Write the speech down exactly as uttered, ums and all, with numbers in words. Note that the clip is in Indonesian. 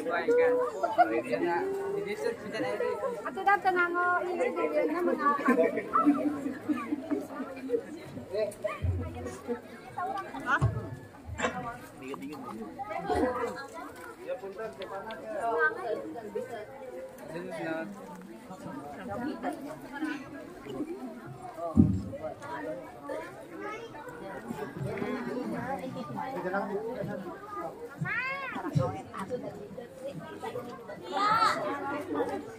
Ate dati na ngo ini video na mga Mama.